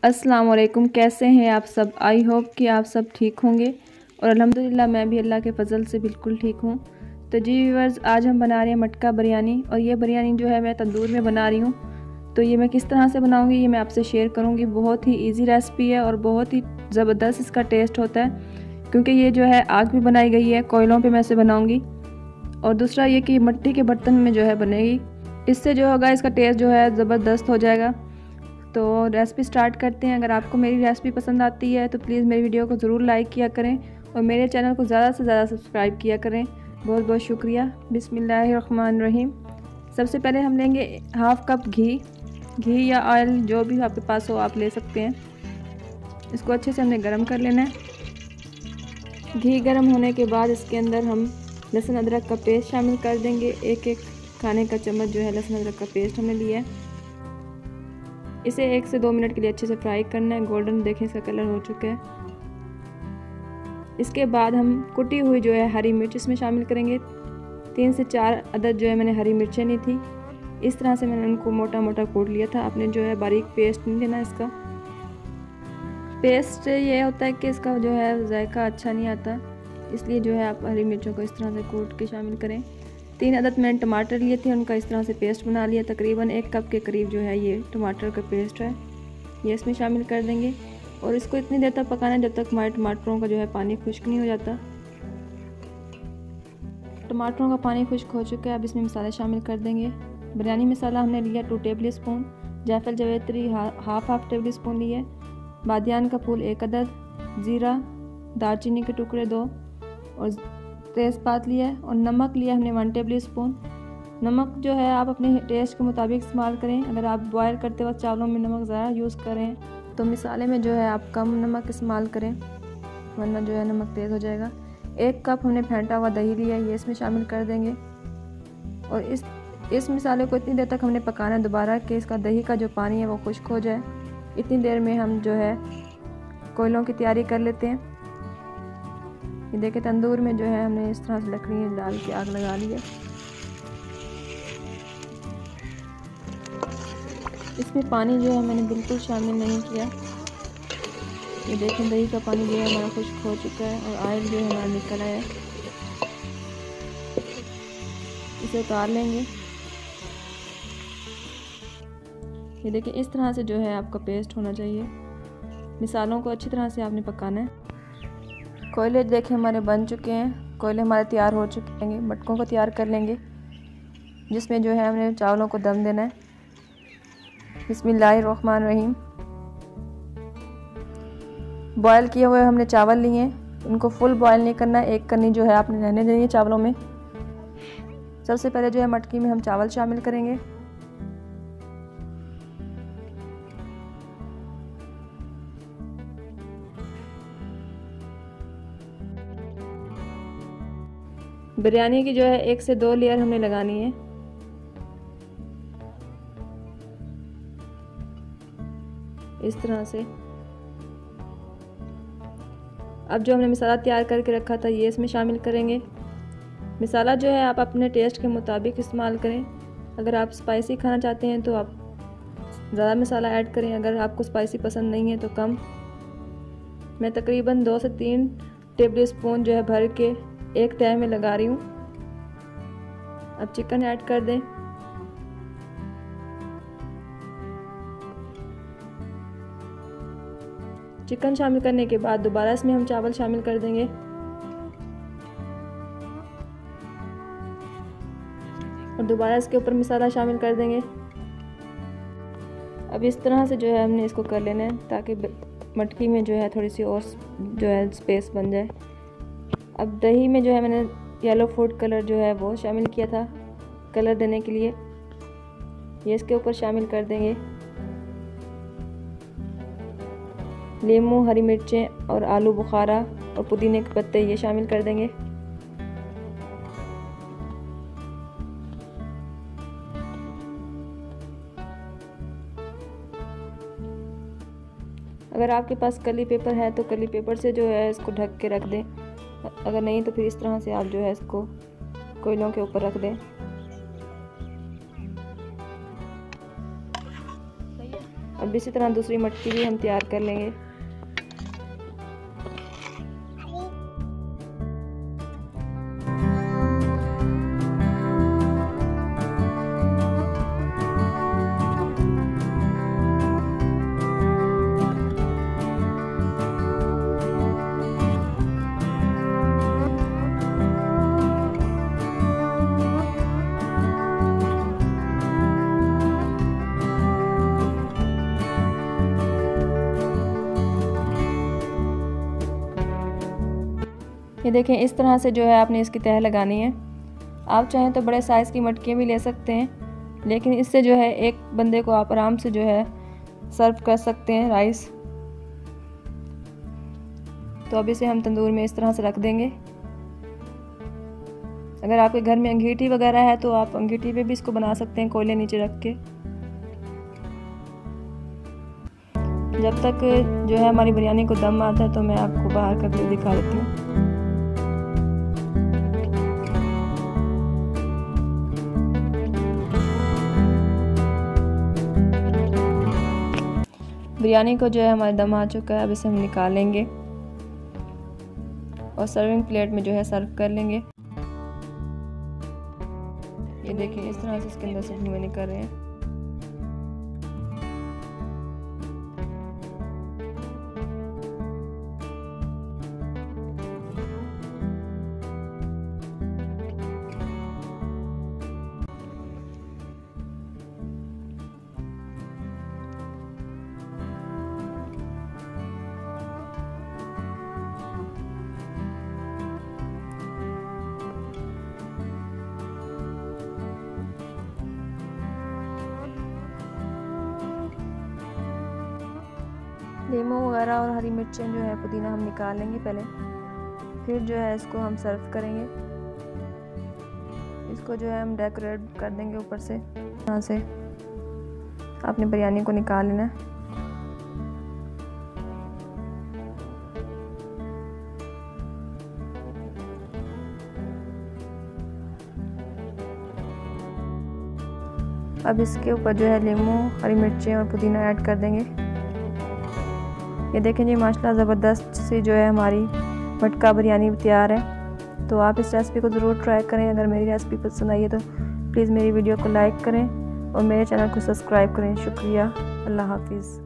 अस्सलाम वालेकुम। कैसे हैं आप सब? आई होप कि आप सब ठीक होंगे और अल्हम्दुलिल्लाह मैं भी अल्लाह के फ़ज़ल से बिल्कुल ठीक हूँ। तो जी व्यूअर्स, आज हम बना रहे हैं मटका बिरयानी और ये बिरयानी जो है मैं तंदूर में बना रही हूँ। तो ये मैं किस तरह से बनाऊँगी ये मैं आपसे शेयर करूँगी। बहुत ही ईजी रेसिपी है और बहुत ही ज़बरदस्त इसका टेस्ट होता है, क्योंकि ये जो है आग भी बनाई गई है, कोयलों पर मैं इसे बनाऊँगी। और दूसरा ये कि मिट्टी के बर्तन में जो है बनेगी, इससे जो होगा इसका टेस्ट जो है ज़बरदस्त हो जाएगा। तो रेसिपी स्टार्ट करते हैं। अगर आपको मेरी रेसिपी पसंद आती है तो प्लीज़ मेरी वीडियो को ज़रूर लाइक किया करें और मेरे चैनल को ज़्यादा से ज़्यादा सब्सक्राइब किया करें। बहुत बहुत शुक्रिया। बिस्मिल्लाहिर्रहमानिर्रहीम। सबसे पहले हम लेंगे हाफ़ कप घी या ऑयल, जो भी आपके पास हो आप ले सकते हैं। इसको अच्छे से हमने गर्म कर लेना है। घी गर्म होने के बाद इसके अंदर हम लहसुन अदरक का पेस्ट शामिल कर देंगे। एक खाने का चम्मच जो है लहसुन अदरक का पेस्ट हमने लिया है। इसे 1 से 2 मिनट के लिए अच्छे से फ्राई करना है। गोल्डन देखें इसका कलर हो चुका है। इसके बाद हम कुटी हुई जो है हरी मिर्च इसमें शामिल करेंगे। 3 से 4 अदद जो है मैंने हरी मिर्चें ली थी। इस तरह से मैंने उनको मोटा मोटा कूट लिया था। आपने जो है बारीक पेस्ट नहीं लेना। इसका पेस्ट ये होता है कि इसका जो है जायका अच्छा नहीं आता, इसलिए जो है आप हरी मिर्चों को इस तरह से कूट के शामिल करें। 3 अदद मैंने टमाटर लिए थे, उनका इस तरह से पेस्ट बना लिया। तकरीबन 1 कप के करीब जो है ये टमाटर का पेस्ट है, ये इसमें शामिल कर देंगे और इसको इतनी देर तक पकाना है जब तक हमारे टमाटरों का जो है पानी खुश्क नहीं हो जाता। टमाटरों का पानी खुश्क हो चुका है। अब इसमें मसाले शामिल कर देंगे। बिरयानी मसाला हमने लिया 2 टेबल स्पून, जायफल जवेत्री हाफ टेबल स्पून लिए, बादियान का फूल 1 अदद, ज़ीरा, दालचीनी के टुकड़े 2 और तेज़पात लिया है और नमक लिया हमने 1 टेबल स्पून। नमक जो है आप अपने टेस्ट के मुताबिक इस्तेमाल करें। अगर आप बॉयल करते वक्त चावलों में नमक ज़्यादा यूज़ करें तो मिसाले में जो है आप कम नमक इस्तेमाल करें, वरना जो है नमक तेज़ हो जाएगा। 1 कप हमने फेंटा हुआ दही लिया, ये इसमें शामिल कर देंगे और इस मिसाले को इतनी देर तक हमने पकाना है दोबारा कि इसका दही का जो पानी है वो खुश्क हो जाए। इतनी देर में हम जो है कोयलों की तैयारी कर लेते हैं। ये देखिए तंदूर में जो है हमने इस तरह से लकड़ी डाल के आग लगा ली है। इसमें पानी जो है मैंने बिल्कुल शामिल नहीं किया। ये देखें दही का पानी जो है हमारा खुश्क हो चुका है और ऑयल जो है हमारा निकल आया है। इसे उतार लेंगे। ये देखिए इस तरह से जो है आपका पेस्ट होना चाहिए। मिसालों को अच्छी तरह से आपने पकाना है। कोयले देखें हमारे बन चुके हैं, कोयले हमारे तैयार हो चुके हैं। मटकों को तैयार कर लेंगे जिसमें जो है हमने चावलों को दम देना है। बिस्मिल्लाहिर्रहमानिर्रहीम। बॉयल किए हुए हमने चावल लिए हैं, उनको फुल बॉयल नहीं करना है, 1 कन्नी जो है आपने रहने देनी है चावलों में। सबसे पहले जो है मटकी में हम चावल शामिल करेंगे। बिरयानी की जो है 1 से 2 लेयर हमने लगानी है। इस तरह से अब जो हमने मसाला तैयार करके रखा था ये इसमें शामिल करेंगे। मसाला जो है आप अपने टेस्ट के मुताबिक इस्तेमाल करें। अगर आप स्पाइसी खाना चाहते हैं तो आप ज़्यादा मसाला ऐड करें, अगर आपको स्पाइसी पसंद नहीं है तो कम। मैं तकरीबन 2 से 3 टेबल स्पून जो है भर के एक तय में लगा रही हूँ। अब चिकन ऐड कर दें। चिकन शामिल करने के बाद दोबारा इसमें हम चावल शामिल कर देंगे और दोबारा इसके ऊपर मसाला शामिल कर देंगे। अब इस तरह से जो है हमने इसको कर लेना है ताकि मटकी में जो है थोड़ी सी और जो है स्पेस बन जाए। अब दही में जो है मैंने येलो फूड कलर जो है वो शामिल किया था कलर देने के लिए, ये इसके ऊपर शामिल कर देंगे। नींबू, हरी मिर्चें और आलू बुखारा और पुदीने के पत्ते ये शामिल कर देंगे। अगर आपके पास कली पेपर है तो कली पेपर से जो है इसको ढक के रख दें, अगर नहीं तो फिर इस तरह से आप जो है इसको कोयलों के ऊपर रख दें। अब अब इसी तरह दूसरी मटकी भी हम तैयार कर लेंगे। ये देखें, इस तरह से जो है आपने इसकी तह लगानी है। आप चाहें तो बड़े साइज़ की मटकियाँ भी ले सकते हैं, लेकिन इससे जो है एक बंदे को आप आराम से जो है सर्व कर सकते हैं राइस। तो अब इसे हम तंदूर में इस तरह से रख देंगे। अगर आपके घर में अंगीठी वगैरह है तो आप अंगीठी पे भी इसको बना सकते हैं, कोयले नीचे रख के। जब तक जो है हमारी बिरयानी को दम आता है तो मैं आपको बाहर करके दिखा देती हूँ। बिरयानी को जो है हमारा दम आ चुका है। अब इसे हम निकालेंगे और सर्विंग प्लेट में जो है सर्व कर लेंगे। ये देखिए, इस तरह से इसके अंदर से धुएं निकल रहे हैं। नींबू वगैरह और हरी मिर्चें जो है, पुदीना हम निकाल लेंगे पहले, फिर जो है इसको हम सर्व करेंगे। इसको जो है हम डेकोरेट कर देंगे ऊपर से। यहाँ से आपने बिरयानी को निकाल लेना। अब इसके ऊपर जो है नींबू, हरी मिर्चें और पुदीना ऐड कर देंगे। ये देखें जी, माशाल्लाह ज़बरदस्त सी जो है हमारी मटका बिरयानी तैयार है। तो आप इस रेसिपी को ज़रूर ट्राई करें। अगर मेरी रेसिपी पसंद आई है तो प्लीज़ मेरी वीडियो को लाइक करें और मेरे चैनल को सब्सक्राइब करें। शुक्रिया। अल्लाह हाफिज़।